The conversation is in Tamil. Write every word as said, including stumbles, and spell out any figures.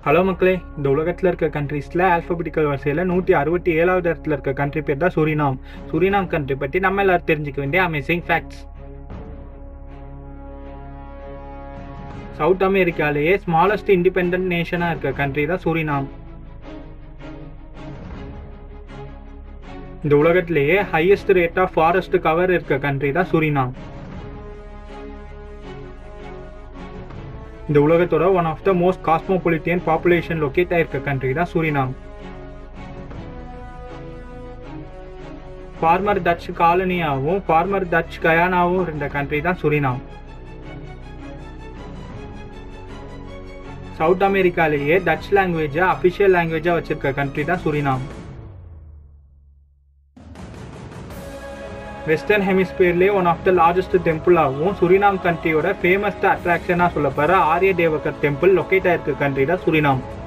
ஹலோ மக்களே, இந்த உலகத்தில் இருக்க கண்ட்ரீஸில் ஆல்ஃபபெட்டிக்கல் வரிசையில் நூற்றி அறுபத்தி ஏழாவது இடத்துல இருக்க கண்ட்ரி பேர் தான் சுரினாம். சுரினாம் கண்ட்ரி பற்றி நம்ம எல்லாரும் தெரிஞ்சுக்க வேண்டிய அமேசிங் ஃபேக்ட்ஸ். சவுத் அமெரிக்காலேயே ஸ்மாலஸ்ட் இண்டிபெண்டன்ட் நேஷனாக இருக்க கண்ட்ரி தான் சுரினாம். இந்த உலகத்திலேயே highest rate of forest cover இருக்க கண்ட்ரி தான் சுரினாம். இந்த உலகத்தோட one of the most cosmopolitan population locate ஆயிருக்க கண்ட்ரி தான் சுரினாம். ஃபார்மர் டச் காலனியாகவும் ஃபார்மர் டச் கயானாவும் இருந்த கண்ட்ரி தான் சுரினாம். சவுத் அமெரிக்காலேயே டச் லாங்குவேஜை அஃபிஷியல் லாங்குவேஜாக வச்சிருக்க கண்ட்ரி தான் சுரினாம். வெஸ்டர்ன் ஹெமிஸ்பியர்லேயே ஒன் ஆஃப் த லார்ஜஸ்ட் டெம்பிளாகவும் சுரினாம் கண்ட்ரியோட ஃபேமஸ்ட் அட்ராக்ஷனாக சொல்லப்படுற ஆரிய தேவகர் டெம்பிள் லொக்கேட் ஆயிருக்க கண்ட்ரி தான் சுரினாம்.